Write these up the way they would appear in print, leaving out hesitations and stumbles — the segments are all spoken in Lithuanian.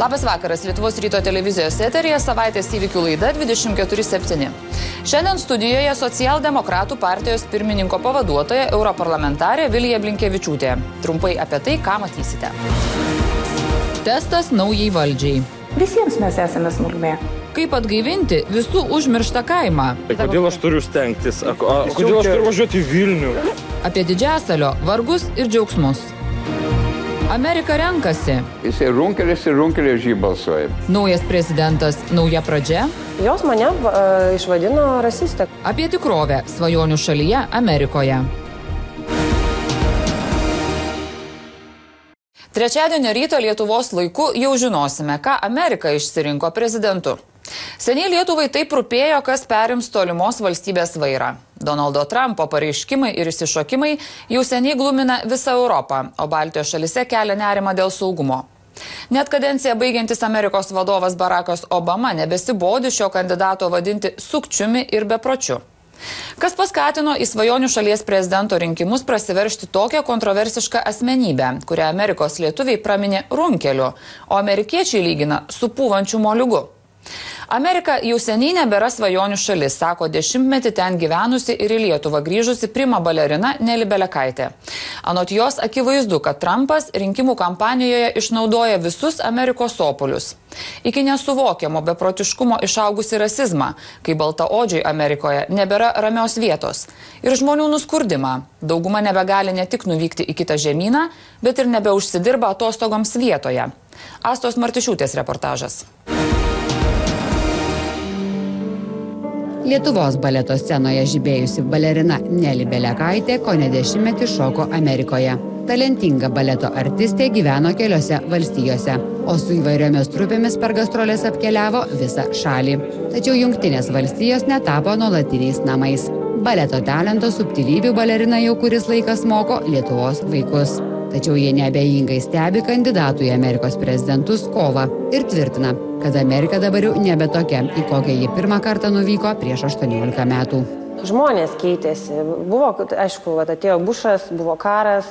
Labas vakaras, Lietuvos ryto televizijos eteryje savaitės įvykių laida 24/7. Šiandien studijoje socialdemokratų partijos pirmininko pavaduotoja europarlamentarė Vilija Blinkevičiūtė. Trumpai apie tai, ką matysite. Testas naujai valdžiai. Visiems mes esame smulkmė. Kaip atgaivinti visų užmirštą kaimą? Tai kodėl aš turiu stengtis? Kodėl aš turiu važiuoti į Vilnių? Apie Didžiasalio vargus ir džiaugsmus. Amerika renkasi. Jisai runkelis ir runkelė už jį balsuoja. Naujas prezidentas, nauja pradžia. Jos mane išvadino rasistę. Apie tikrovę svajonių šalyje Amerikoje. Trečiadienio ryto Lietuvos laiku jau žinosime, ką Amerika išsirinko prezidentu. Seniai Lietuvai taip rūpėjo, kas perims tolimos valstybės vairą. Donaldo Trumpo pareiškimai ir išsišokimai jau seniai glumina visą Europą, o Baltijos šalise kelia nerimą dėl saugumo. Net kadenciją baigiantis Amerikos vadovas Barackas Obama nebesibodi šio kandidato vadinti sukčiumi ir bepročiu. Kas paskatino į svajonių šalies prezidento rinkimus prasiveršti tokią kontroversišką asmenybę, kurią Amerikos lietuviai praminė runkeliu, o amerikiečiai lygina su pūvančiu moliugu. Amerika jau seniai nebėra svajonių šalis, sako dešimtmetį ten gyvenusi ir į Lietuvą grįžusi prima balerina Nelė Belekaitė. Anot jos akivaizdu, kad Trumpas rinkimų kampanijoje išnaudoja visus Amerikos sopulius. Iki nesuvokiamo beprotiškumo išaugusi rasizmą, kai baltaodžiai Amerikoje nebėra ramios vietos. Ir žmonių nuskurdimą. Dauguma nebegali ne tik nuvykti į kitą žemyną, bet ir nebeužsidirba atostogoms vietoje. Astos Martišiūtės reportažas. Lietuvos baleto scenoje žibėjusi balerina Nelė Belekaitė kone 10 šoko Amerikoje. Talentinga baleto artistė gyveno keliose valstijose, o su įvairiomis trupėmis per gastrolės apkeliavo visą šalį. Tačiau Jungtinės valstijos netapo nuolatiniais namais. Baleto talento subtilybių balerina jau kuris laikas moko Lietuvos vaikus. Tačiau jie neabejingai stebi kandidatų į Amerikos prezidentus kovą ir tvirtina, kad Amerika dabar jau nebe tokia, į kokią ji pirmą kartą nuvyko prieš 18 metų. Žmonės keitėsi. Buvo, aišku, atėjo Bušas, buvo karas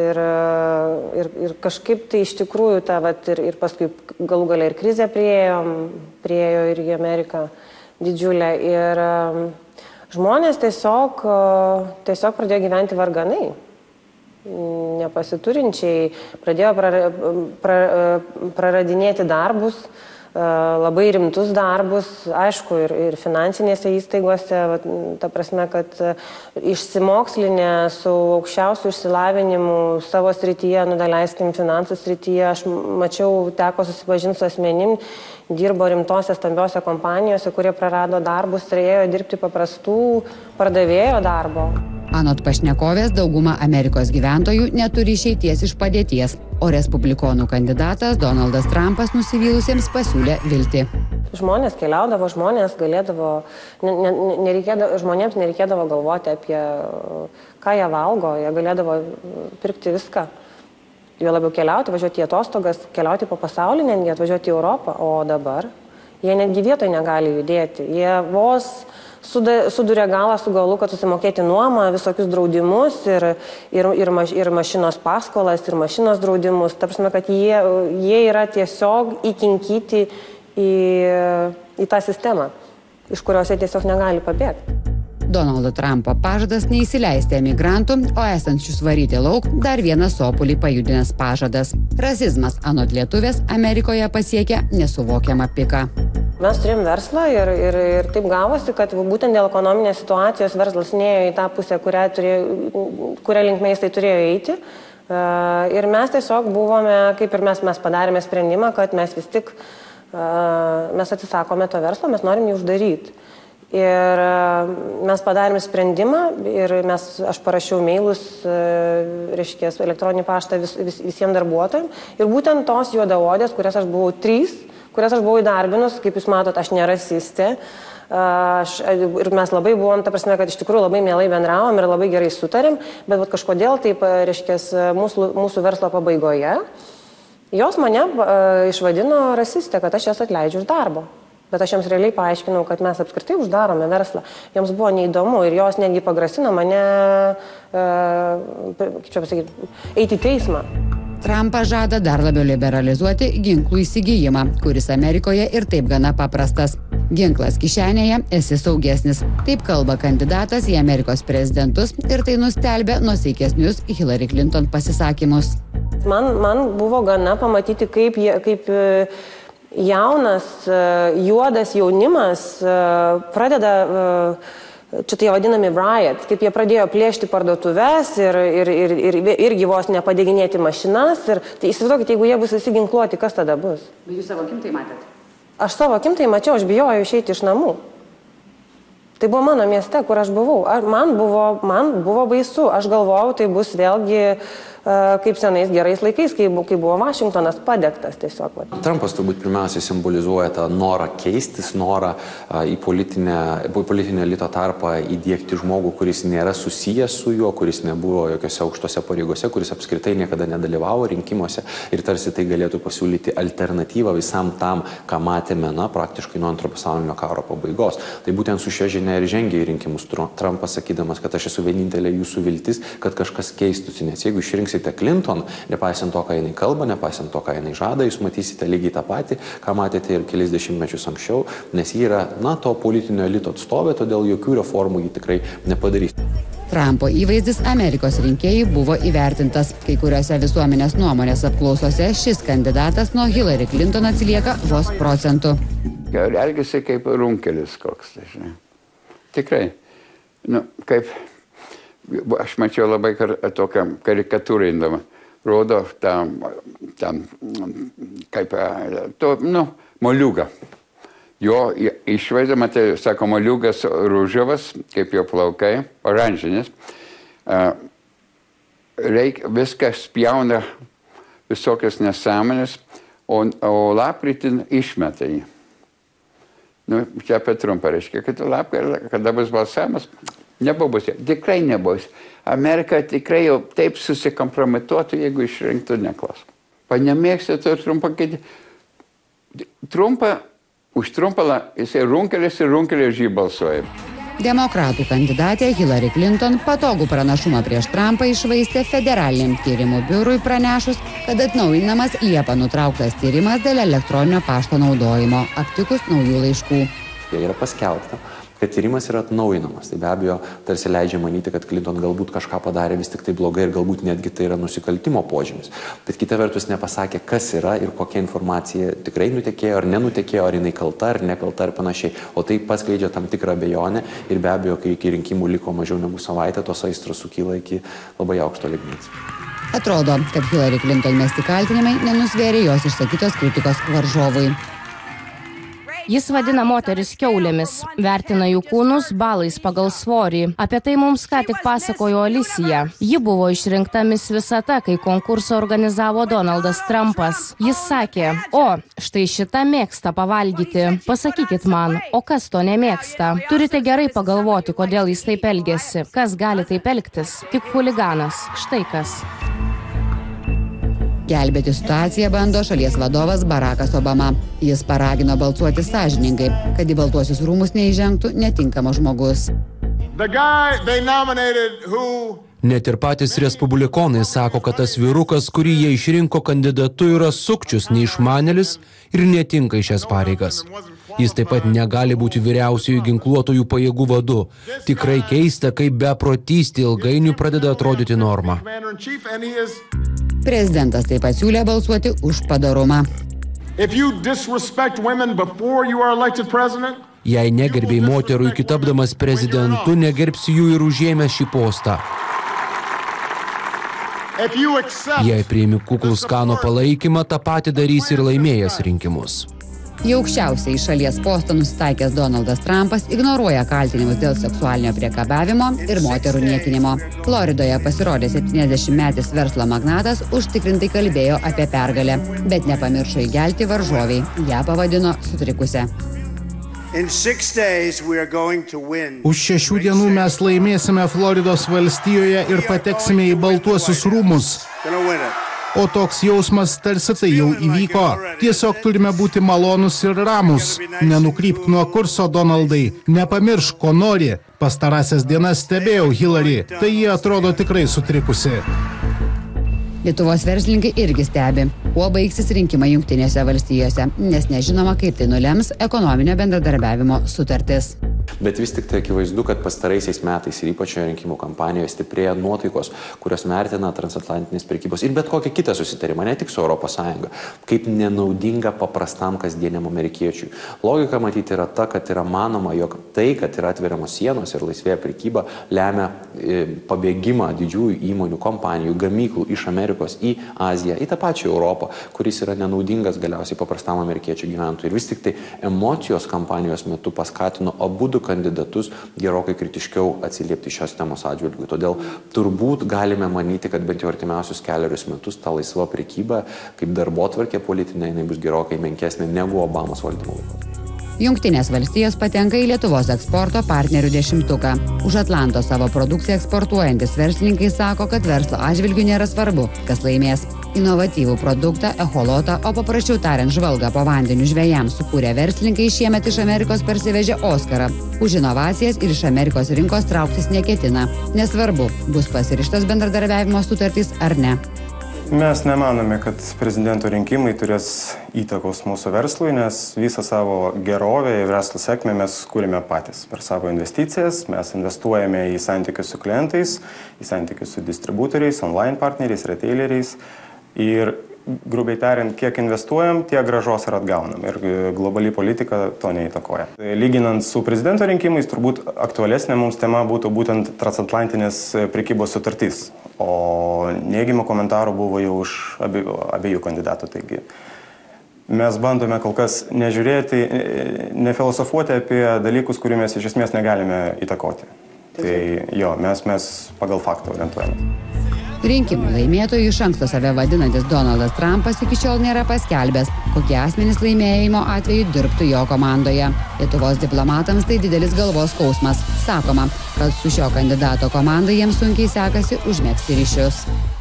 ir kažkaip tai iš tikrųjų ir paskui galų gale ir krizę priėjo ir į Ameriką didžiulę. Ir žmonės tiesiog pradėjo gyventi varganai. Nepasiturinčiai pradėjo praradinėti darbus, labai rimtus darbus, aišku, ir finansinėse įstaigose, ta prasme, kad išsimokslinę su aukščiausiu išsilavinimu savo srityje, daleiskim finansų srityje, aš mačiau, teko susipažinti su asmenim, dirbo rimtose stambiose kompanijose, kurie prarado darbus ir ėjo dirbti paprastų pardavėjo darbo. Anot pašnekovės, dauguma Amerikos gyventojų neturi išeities iš padėties, o respublikonų kandidatas Donaldas Trumpas nusivylusiems pasiūlė viltį. Žmonės keliaudavo, žmonės galėdavo, žmonėms nereikėdavo galvoti apie ką jie valgo, jie galėdavo pirkti viską. Jo labiau keliauti, važiuoti į atostogas, keliauti po pasaulį, netgi atvažiuoti į Europą, o dabar jie netgi vietoje negali judėti. Jie vos suduria galą su galu, kad susimokėti nuomą, visokius draudimus ir mašinos paskolas, ir mašinos draudimus. Ta prasme, kad jie yra tiesiog įkinkyti į tą sistemą, iš kurios jie tiesiog negali pabėgti. Donaldo Trumpo pažadas neįsileisti emigrantų, o esančius varyti lauk dar vienas sopulį pajudinęs pažadas. Rasizmas anot lietuvės Amerikoje pasiekia nesuvokiamą piką. Mes turėjom verslą ir taip gavosi, kad būtent dėl ekonominės situacijos verslas nėjo į tą pusę, kurią linkme jisai turėjo eiti. Ir mes tiesiog buvome, kaip ir mes padarėme sprendimą, kad mes vis tik mes atsisakome to verslo, mes norim jį uždaryti. Ir mes padarėme sprendimą ir aš parašiau mailus, elektroninį paštą visiems darbuotojams. Ir būtent tos juodaodės, kurias aš buvau 3, kurias aš buvau įdarbinus, kaip jūs matot, aš nerasistė. Ir mes labai buvom, ta prasme, kad iš tikrųjų labai mielai bendravom ir labai gerai sutarėm, bet kažkodėl taip, mūsų verslo pabaigoje, jos mane išvadino rasistė, kad aš jas atleidžiu iš darbo. Bet aš jiems realiai paaiškinau, kad mes apskritai uždarome verslą. Joms buvo neįdomu ir jos netgi pagrasino mane, kaip čia pasakyti, eiti į teismą. Trumpas žada dar labiau liberalizuoti ginklų įsigijimą, kuris Amerikoje ir taip gana paprastas. Ginklas kišenėje, esi saugesnis. Taip kalba kandidatas į Amerikos prezidentus ir tai nustelbė nuosaikesnius Hillary Clinton pasisakymus. Man buvo gana pamatyti, kaip jaunas, juodas jaunimas pradeda, čia tai vadinami riots, kaip jie pradėjo plėšti parduotuves ir gyvos nepadeginėti mašinas. Ir, tai įsivaizduokit, jeigu jie bus visi ginkluoti, kas tada bus? Bet jūs savo akim tai matėte? Aš savo akim tai mačiau, aš bijojau išeiti iš namų. Tai buvo mano mieste, kur aš buvau. Man buvo baisu. Aš galvojau, tai bus vėlgi kaip senais gerais laikais, kai buvo Vašingtonas padegtas tiesiog. Trumpas turbūt pirmiausiai simbolizuoja tą norą keistis, norą į politinio elito tarpą įdiegti žmogų, kuris nėra susijęs su juo, kuris nebuvo jokiose aukštose pareigose, kuris apskritai niekada nedalyvavo rinkimuose ir tarsi tai galėtų pasiūlyti alternatyvą visam tam, ką matėme, praktiškai nuo Antrojo pasaulinio karo pabaigos. Tai būtent su šia žinia ir žengia į rinkimus Trumpas, sakydamas, kad aš esu vienintelė jūsų viltis, kad kažkas keistųsi, nes jeigu išrinksite Clinton, nepaisant to, ką jinai kalba, nepaisant to, ką jinai žada, jūs matysite lygiai tą patį, ką matėte ir kelis dešimtmečius anksčiau, nes ji yra, to politinio elito atstovė, todėl jokių reformų ji tikrai nepadarys. Trumpo įvaizdis Amerikos rinkėjų buvo įvertintas. Kai kuriuose visuomenės nuomonės apklausose šis kandidatas nuo Hillary Clinton atsilieka vos procentų. Elgiasi kaip runkelis koks, tai žinai. Tikrai. Aš mačiau labai tokią karikatūrindamą. Rodo tam kaip moliūgą. Jo išvaizda, matai, sako, moliūgas rūžavas, kaip jo plaukai, oranžinis. Viskas spjauna visokias nesąmonės, o lapkritį išmeta jį. Čia apie Trumpą reiškia, kad kada bus balsavimas, nebus. Tikrai nebus. Amerika tikrai jau taip susikompromituotų, jeigu išrinktų neklas. Panemėgsta to Trumpą, kad už Trumpą jisai runkelis ir runkelį už jį balsuoja. Demokratų kandidatė Hillary Clinton patogų pranašumą prieš Trumpą išvaistė federaliniam tyrimų biurui pranešus, kad atnaujinamas Liepą nutrauktas tyrimas dėl elektroninio pašto naudojimo, aptikus naujų laiškų. Jie yra paskelbta, kad tyrimas yra atnaujinamas. Tai be abejo tarsi leidžia manyti, kad Clinton galbūt kažką padarė vis tik tai blogai ir galbūt netgi tai yra nusikaltimo požymis. Bet kita vertus nepasakė, kas yra ir kokia informacija tikrai nutekėjo ar nenutekėjo, ar jinai kalta ar nekalta ir panašiai. O tai paskleidžia tam tikrą abejonę ir be abejo, kai iki rinkimų liko mažiau negu savaitę, tos aistros sukyla iki labai aukšto lygmens. Atrodo, kad Hillary Clinton mesti kaltinimai nenusvėrė jos išsakytos kritikos varžovui. Jis vadina moteris kiaulėmis, vertina jų kūnus balais pagal svorį. Apie tai mums ką tik pasakojo Alicija. Ji buvo išrinkta Miss Visata, kai konkursą organizavo Donaldas Trumpas. Jis sakė, štai šitą mėgsta pavalgyti. Pasakykit man, o kas to nemėgsta? Turite gerai pagalvoti, kodėl jis taip elgiasi. Kas gali taip elgtis? Tik chuliganas. Štai kas. Gelbėti situaciją bando šalies vadovas Barackas Obama. Jis paragino balsuoti sąžiningai, kad į Baltuosius rūmus neįžengtų netinkamas žmogus. Net ir patys respublikonai sako, kad tas vyrukas, kurį jie išrinko kandidatu, yra sukčius, neišmanėlis ir netinka į šias pareigas. Jis taip pat negali būti vyriausiųjų ginkluotojų pajėgų vadu. Tikrai keista, kaip beprotystė ilgainiui pradeda atrodyti norma. Prezidentas taip pat siūlė balsuoti už padorumą. Jei negerbėjai moterų iki tapdamas prezidentu, negerbsi jų ir užėmęs šį postą. Jei priimi kuklus Kano palaikymą, tą patį darys ir laimėjęs rinkimus. Į aukščiausiai šalies postą nusitaikęs Donaldas Trumpas ignoruoja kaltinimus dėl seksualinio priekabiavimo ir moterų niekinimo. Floridoje pasirodė 70-metis verslo magnatas užtikrintai kalbėjo apie pergalę, bet nepamiršo įgelti varžoviai. Ją pavadino sutrikusią. Už 6 dienų mes laimėsime Floridos valstijoje ir pateksime į Baltuosius rūmus. O toks jausmas tarsi tai jau įvyko. Tiesiog turime būti malonus ir ramus. Nenukrypk nuo kurso, Donaldai. Nepamiršk, ko nori. Pastarąsias dienas stebėjau Hillary. Tai jie atrodo tikrai sutrikusi. Lietuvos verslininkai irgi stebi, kuo baigsis rinkimai Jungtinėse valstijose, nes nežinoma, kaip tai nulems ekonominio bendradarbiavimo sutartis. Bet vis tik tai akivaizdu, kad pastaraisiais metais ir ypač rinkimų kampanijoje stiprėja nuotaikos, kurios vertina transatlantinės prekybos ir bet kokį kitą susitarimą, ne tik su ES, kaip nenaudinga paprastam kasdieniam amerikiečiui. Logika matyti yra ta, kad yra manoma, jog tai, kad yra atveriamos sienos ir laisvėja prekyba, lemia pabėgimą didžiųjų įmonių, kompanijų, gamyklų iš Amerikos į Aziją, į tą pačią Europą, kuris yra nenaudingas galiausiai paprastam amerikiečių gyventojui. Ir vis tik tai emocijos kampanijos metu paskatino abudu kandidatus gerokai kritiškiau atsiliepti šios temos atžvilgiu. Todėl turbūt galime manyti, kad bent jau artimiausius 4 metus ta laisva prekyba kaip darbotvarkė politinė, jinai bus gerokai menkesnė negu Obamos valdymo laikotarpiu. Jungtinės valstijos patenka į Lietuvos eksporto partnerių 10-tuką. Už Atlanto savo produkciją eksportuojantis verslininkai sako, kad verslo atžvilgių nėra svarbu, kas laimės. Inovatyvų produktą, echolotą, o paprasčiau tariant žvalgą po vandeniu žvejams sukūrę verslininkai šiemet iš Amerikos parsivežė Oskarą. Už inovacijas ir iš Amerikos rinkos trauktis neketina. Nesvarbu, bus pasirištos bendradarbiavimo sutartys ar ne. Mes nemanome, kad prezidento rinkimai turės įtakos mūsų verslui, nes visą savo gerovę ir verslo sėkmę mes kūrėme patys per savo investicijas. Mes investuojame į santykius su klientais, į santykius su distributoriais, online partneriais, retaileriais. Ir grubiai tariant, kiek investuojam, tiek grąžos ir atgaunam. Ir globali politika to neįtakoja. Lyginant su prezidento rinkimais, turbūt aktualesnė mums tema būtų būtent transatlantinės prekybos sutartis. O neigiamų komentarų buvo jau už abiejų kandidatų. Taigi mes bandome kol kas nežiūrėti, nefilosofuoti apie dalykus, kurių mes iš esmės negalime įtakoti. Tai jo, mes pagal faktą orientuojame. Rinkimų laimėtojų iš anksto save vadinantis Donaldas Trumpas iki šiol nėra paskelbęs, kokie asmenys laimėjimo atveju dirbtų jo komandoje. Lietuvos diplomatams tai didelis galvos skausmas. Sakoma, kad su šio kandidato komanda jiems sunkiai sekasi užmegzti ryšius.